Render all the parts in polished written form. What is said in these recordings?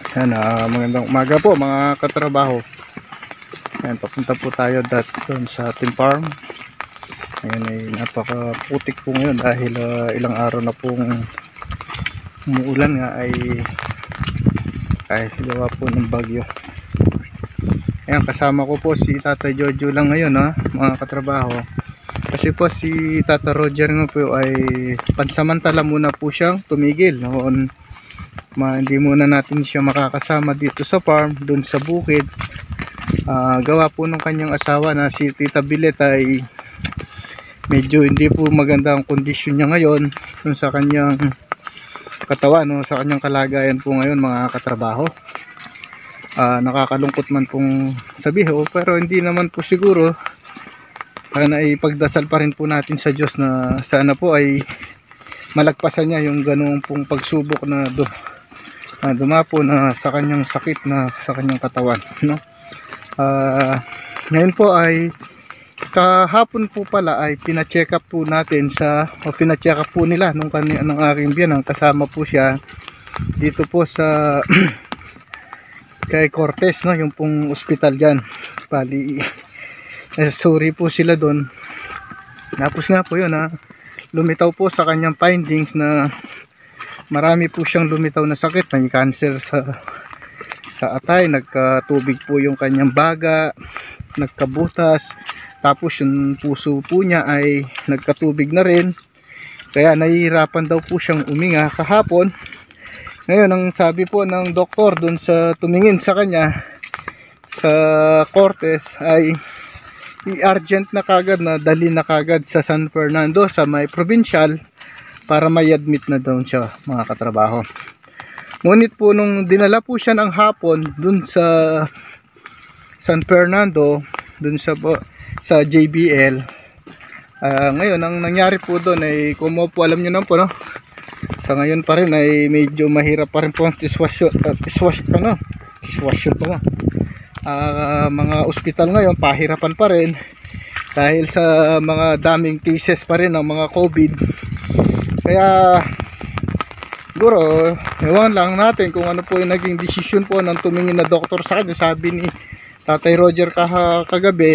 Yan, magandang umaga po mga katrabaho. Yan, papunta po tayo doon sa ating farm. Ngayon ay napakaputik po ngayon dahil ilang araw na pong umuulan nga ay gawa po ng bagyo. Ayan, kasama ko po si Tata Jojo lang ngayon mga katrabaho. Kasi po si Tata Roger nga po ay pansamantala muna po siyang tumigil noon. Hindi muna natin siya makakasama dito sa farm, dun sa bukid. Gawa po ng kanyang asawa na si Tita Bilet ay medyo hindi po maganda ang kondisyon niya ngayon dun sa kanyang katawan, sa kanyang kalagayan po ngayon mga katrabaho. Nakakalungkot man pong sabihin, pero hindi naman po siguro. Sana ipagdasal pa rin po natin sa Diyos na sana po ay malagpasan niya yung ganoong pong pagsubok na dumapo na sa kanyang sakit na sa kanyang katawan, ngayon po ay kahapon po pala ay pina-check up po natin pina-check up po nila ng aking biyanang, kasama po siya dito po sa kay Cortez, yung pong ospital diyan. Bali sorry po sila doon. Tapos nga po yun, lumitaw po sa kanyang findings na marami po siyang lumitaw na sakit. May cancer sa atay, nagkatubig po yung kanyang baga, nagkabutas, tapos yung puso po niya ay nagkatubig na rin, kaya nahihirapan daw po siyang uminga kahapon. Ngayon ang sabi po ng doktor dun sa tumingin sa kanya sa Cortez ay i-urgent na kagad, na dali na kagad sa San Fernando sa may provincial para may admit na daw siya mga katrabaho. Ngunit po nung dinala po siya ng hapon dun sa San Fernando, dun sa JBL, ngayon ang nangyari po doon ay po, alam nyo na po, sa ngayon pa rin ay medyo mahirap pa rin po ang mga ospital ngayon, pahirapan pa rin dahil sa mga daming cases pa rin ng mga COVID. Kaya siguro ewan lang natin kung ano po yung naging desisyon po ng tumingin na doktor sa kanya. Sabi ni Tatay Roger kagabi,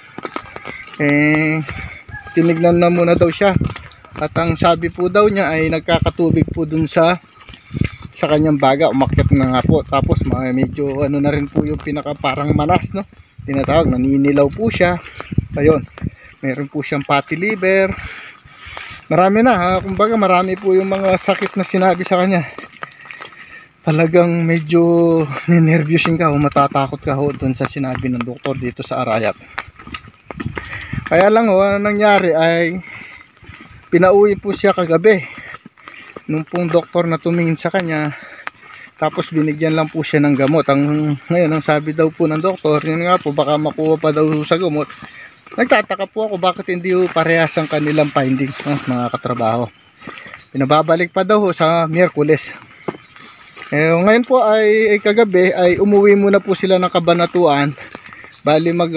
tinignan na muna daw siya, at ang sabi po daw niya ay nagkakatubig po dun sa kanyang baga, umakyat na nga po, tapos medyo na rin po yung pinaka parang manas, tinatawag, naninilaw po siya. Ayun, meron po siyang fatty liver, marami na, kumbaga marami po yung mga sakit na sinabi sa kanya. Talagang medyo ninervyusin ka o matatakot ka dun sa sinabi ng doktor dito sa Arayat. Kaya lang nangyari ay pinauwi po siya kagabi nung pong doktor na tumingin sa kanya, tapos binigyan lang po siya ng gamot. Ngayon ang sabi daw po ng doktor, yun nga po, baka makuha pa daw sa gamot. Nagtataka po ako bakit hindi parehas ang kanilang findings, mga katrabaho. Pinababalik pa daw sa Miyerkules. Ngayon po ay kagabi ay umuwi muna po sila ng Cabanatuan. Bali mag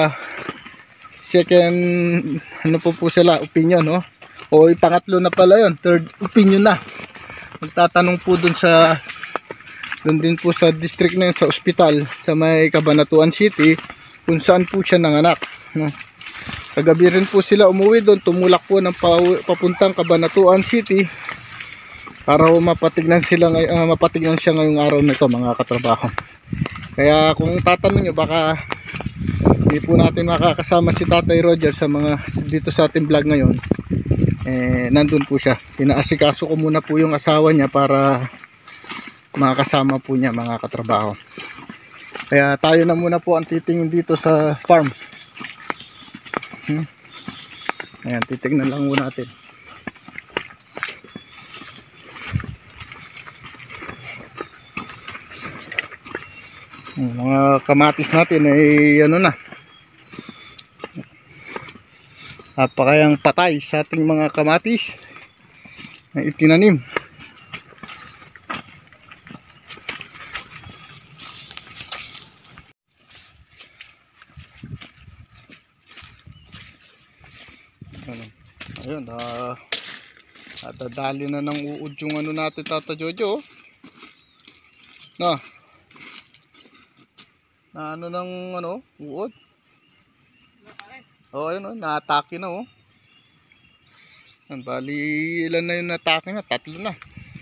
second po sila opinion, o ipangatlo na pala yun, third opinion na. Magtatanong po dun din po sa district na yun, sa ospital sa may Cabanatuan City, kung saan po siya nanganak, Kagabi rin po sila umuwi doon, tumulak po ng papuntang Cabanatuan City para mapatignan siya ngayong araw nito, mga katrabaho. Kaya kung tatanong nyo, baka hindi po natin makakasama si Tatay Roger dito sa ating vlog ngayon. Nandun po siya. Pinaasikaso ko muna po yung asawa niya para makakasama po niya, mga katrabaho. Kaya tayo na muna po ang titingin dito sa farm. Ayan, titignan lang muna natin. Mga kamatis natin ay napakayang patay sa ating mga kamatis na itinanim. Ayun, dadali na ng uod yung natin, Tata Jojo. na ano ng ano, uod. Oh, ayun oh, na-atake na oh. Yan, bali ilan na yung na-atake na? 3 na.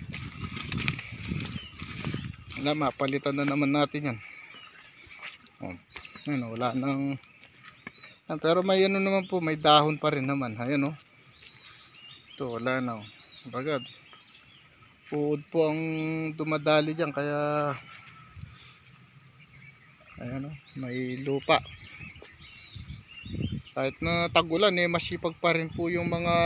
Wala, mapalitan na naman natin yan. Oh, yan, wala nang pero may ano naman po, may dahon pa rin naman. Ayan oh. Ito, wala na oh. Bagad. Uod po ang dumadali dyan, kaya ayan oh, may lupa. Kahit na tag-ulan masipag pa rin po yung mga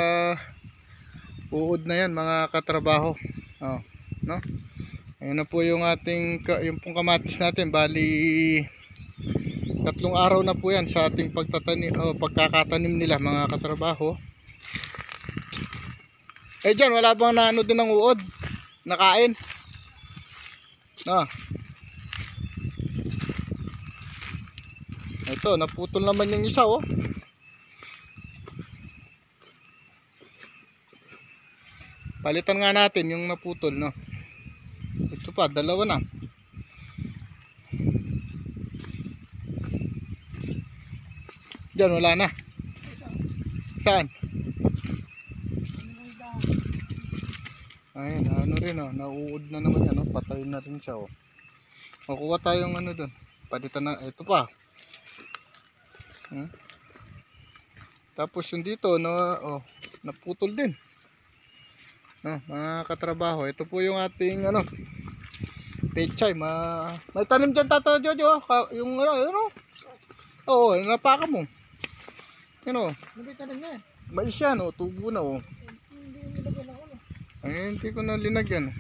uod na yan, mga katrabaho. Oh, no? Ayan na po yung ating yung pong kamatis natin. Bali 3 araw na po yan sa ating pagkakatanim nila, mga katrabaho. Diyan, wala bang naano din ng uod? Nakain? No. Ito, naputol naman yung isa oh. Palitan nga natin yung naputol, no. Ito pa, 2 na. Diyan, wala na. Saan? Ayun, ano rin oh, nauud na naman yan oh. Patay na rin siya oh. Makuha tayong ano dun. Palitan na, ito pa. Tapos yung dito oh, naputol din. Mga katrabaho, ito po yung ating ano, pechay. May tanim dyan, Tata Jojo. Yung ano, oo, napaka mo. Ano? May tanim na yan. Mais yan oh, tubo na oh. Ay, hindi ko na linagyan.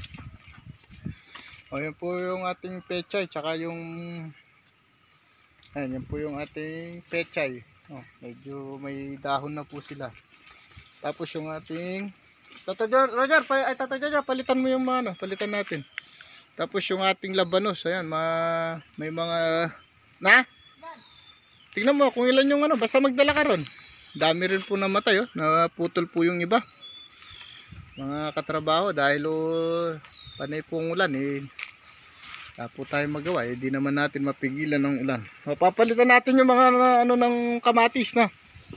O, yan po yung ating pechay, tsaka yung ayan, yan po yung ating pechay. Oh, medyo may dahon na po sila. Tapos yung ating Tata Roger, Tata Jojo, palitan mo yung mga ano, palitan natin. Tapos yung ating labanos, ayan, may mga na? Tingnan mo kung ilan yung ano, basta magdala ka ron. Dami rin po namatay oh, naputol po yung iba. Mga katrabaho, dahil panay pong ulan po tayo magawa, di naman natin mapigilan ng ulan. Papalitan natin yung mga ano ng kamatis na.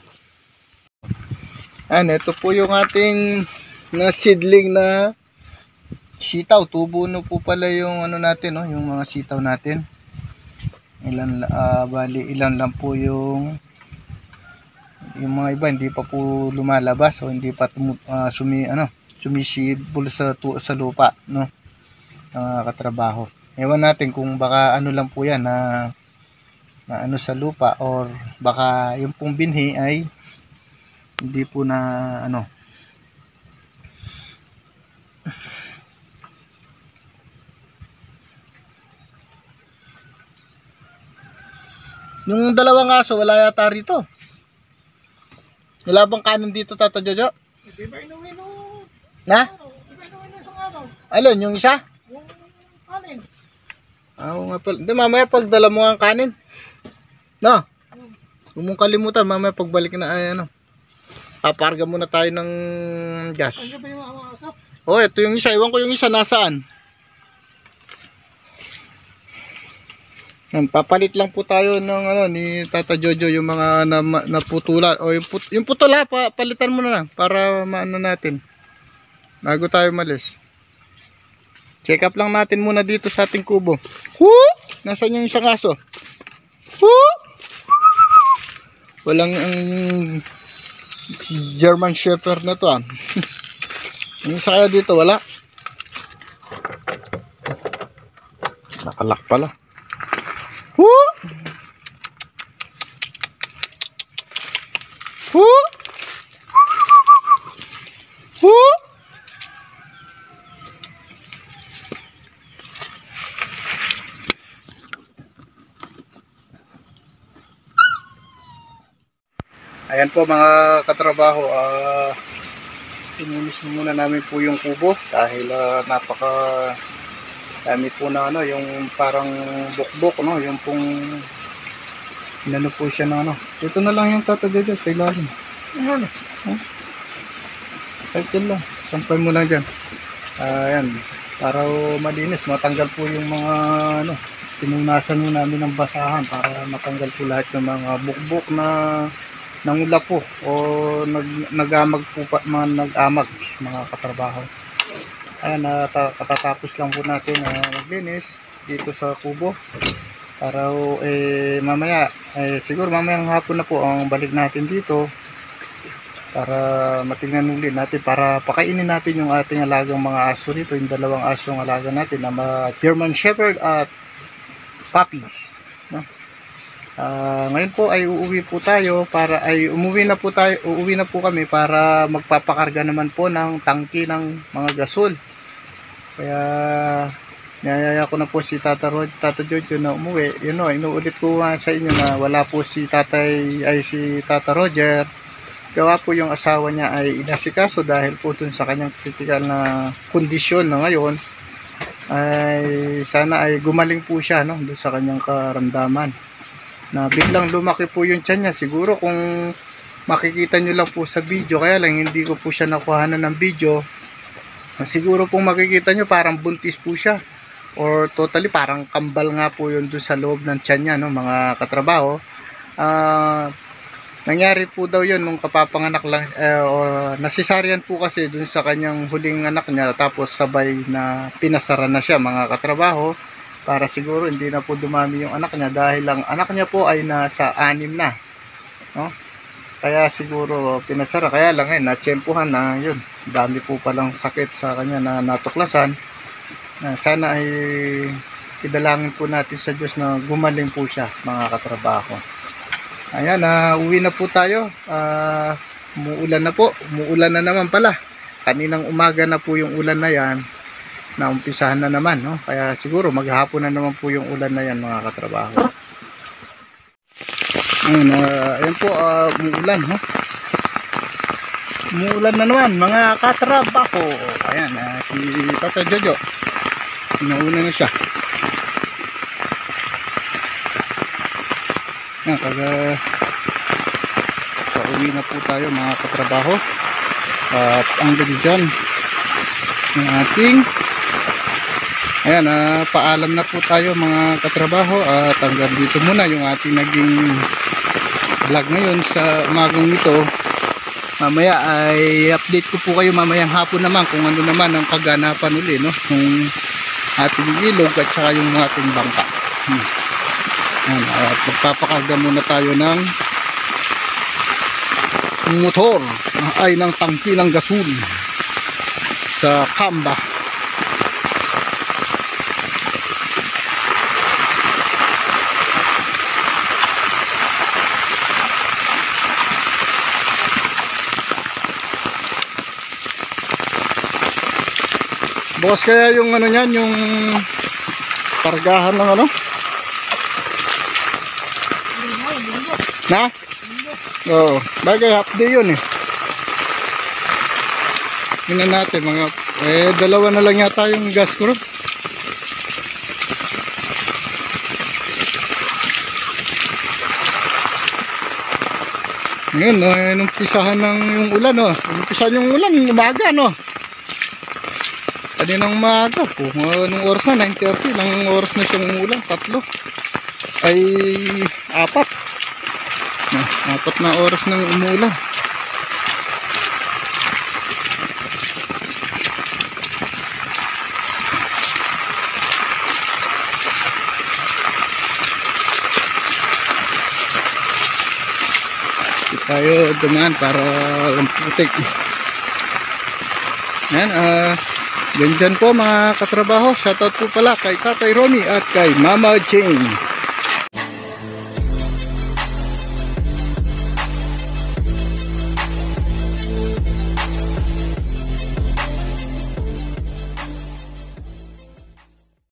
Ayan, ito po yung ating na seedling na sitaw. Tubo na po pala yung ano natin, no? Yung mga sitaw natin. Bali ilan lang po yung mga iba hindi pa po lumalabas o hindi pa sumisibol sa lupa, no? Katrabaho. Ewan natin kung baka ano lang po yan na ano sa lupa, or baka yung pong binhi ay hindi po na ano. Yung 2 aso wala yata rito. Wala bang kanin dito, Tata Jojo? Di ba inuwi nung Na? di ba inuwi nung isang araw? Alon, yung isa? Yung kanin. Oo nga pala. Hindi, mamaya pagdala mo ang kanin. No? Huwag mong kalimutan, mamaya pagbalik na ay ano. Paparga muna tayo ng gas. Ano ba yung mga aso? Oh, ito yung isa. Iwan ko yung isa nasaan. Papalit lang po tayo ng ano ni Tata Jojo yung mga naputulan o yung putol ha, palitan mo na lang para maano natin bago tayo malis. Check up lang natin muna dito sa ating kubo. Nasaan yung isang aso? Walang German Shepherd na to Yung isa kaya dito wala. Nakalak pala. Ayan po mga katrabaho, ininis muna namin po yung kubo dahil napaka dami po na ano, yung parang bukbok, no? Yung pong inano po siya na ano. Ito na lang yung Tata Jojo sa ilalim. Ano? Ito lang. Sampay mo lang dyan. Ayan. Para malinis. Matanggal po yung mga ano, pinunasan mo namin ng basahan para matanggal po lahat ng mga bukbok na nangula po o nagamag po pa, nag-amag mga katrabaho. Ayan, katatapos lang po natin maglinis dito sa kubo para mamaya siguro mamayang hapon na po ang balik natin dito para matingnan ulit natin, para pakainin natin yung ating alagang mga aso rito, yung dalawang asong alaga natin na German Shepherd at puppies, no? Ngayon po ay uuwi na po kami para magpapakarga naman po ng tangki ng mga gasol. Kaya niyayaya ko na po si Tata Jojo na umuwi. Yun o, inuulit ko sa inyo na wala po si Tata Roger. Gawa po yung asawa niya ay inasikaso dahil po dun sa kanyang critical na kondisyon na ngayon, ay sana ay gumaling po siya, no, dun sa kanyang karamdaman. Na biglang lumaki po yung tiyan niya. Siguro kung makikita nyo lang po sa video, kaya lang hindi ko po siya nakuhanan ng video. Siguro kung makikita nyo parang buntis po siya, or totally parang kambal nga po yun doon sa loob ng tiyan niya, no, mga katrabaho. Nangyari po daw yun nung kapapanganak lang, nasisaryan po kasi doon sa kanyang huling anak niya, tapos sabay na pinasara na siya, mga katrabaho, para siguro hindi na po dumami yung anak niya dahil ang anak niya po ay nasa 6 na, no? Kaya siguro pinasara, kaya lang natsyempuhan na yun, dami po palang sakit sa kanya na natuklasan. Sana ay idalangin po natin sa Diyos na gumaling po siya, mga katrabaho. Ayan, uwi na po tayo. Umuulan na po, umuulan na naman pala, kaninang umaga na po yung ulan na yan, naumpisahan na naman, no? Kaya siguro maghapon na naman po yung ulan na yan, mga katrabaho. Ayan po, umuulan, no? Umuulan na naman, mga katrabaho. Ayan, si Tata Jojo, nauna na siya. Ayan, pauwi na po tayo, mga katrabaho. At ang gabi dyan ng ating ayan, paalam na po tayo, mga katrabaho, at hanggang dito muna yung ating naging vlog ngayon sa umagang ito. Mamaya ay update ko po kayo mamayang hapon naman kung ano naman ang kaganapan uli, no, yung ating ilog at saka yung ating bangka. At magpapakarga muna tayo ng motor ay ng tangki ng gasol sa Kamba. Bukas kaya yung ano niyan, yung kargahan ng ano? Na? Oo, bagay half day yun eh. Tingnan natin mga, dalawa na lang yata yung gas ko. Ngayon, nung pisahan ng yung ulan, no? Umpisahan yung ulan, umaga, no? Kaninang umaga po, nung oras na, 9:30, lang oras na siyang ulan, 3 ay 4. 4 na oras nang umulan. Tayo dumaan para walang putik. Yan, dyan po mga katrabaho. Shoutout po pala kay Tatay Ronnie at kay Mama Jane.